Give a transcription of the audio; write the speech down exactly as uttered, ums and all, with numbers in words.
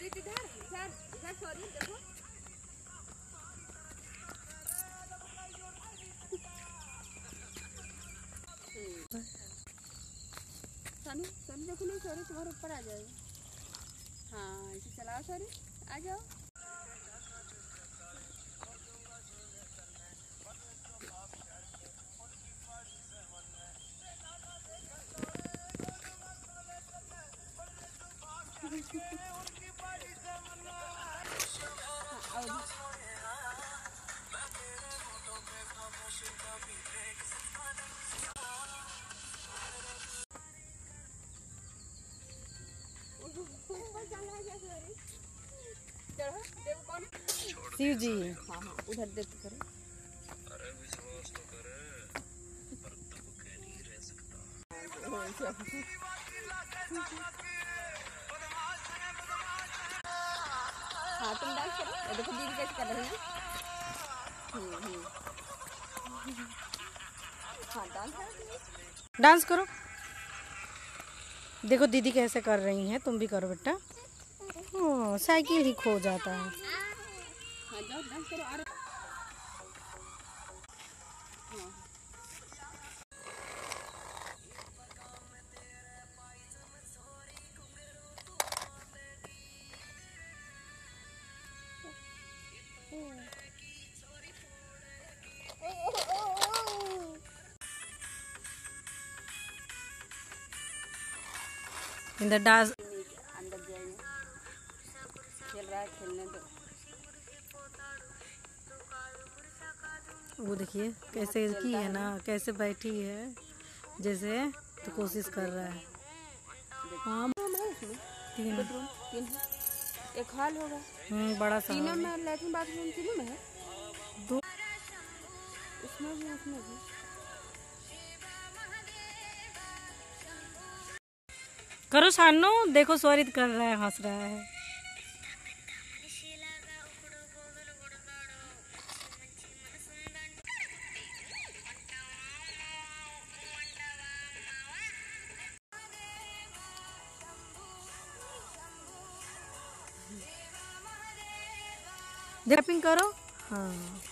Sorry इधर इधर इधर सॉरी देखो सोनी सोनी देखो नहीं सॉरी तुम्हारे ऊपर आ जाएगा। हाँ इसे चलाओ सॉरी आ जाओ। शिव जी हाँ हाँ उधर देख करो। अरे विश्वास तो करे पर तब के नहीं रह सकता। हाँ तुम डांस करो देखो दीदी कैसे कर रही है। हम्म हम्म हाँ डांस करो डांस करो। देखो दीदी कैसे कर रही हैं, तुम भी करो बेटा। ओ साइकिल ही खो जाता है। हाँ जाओ डांस करो। और इंदर डांस अंदर जाइए खेल रहा है खेलने दो। वो देखिए कैसे की है ना, कैसे बैठी है जैसे तो कोशिश कर रहा है। हाँ तीन बेडरूम तीन है एक हॉल होगा। हम्म बड़ा सा तीनों में लैट्रिन बाथरूम तीनों में है। दो उसमें भी उसमें भी करो सानू। देखो स्वरित कर रहा है, हंस रहा है। रैपिंग करो। हाँ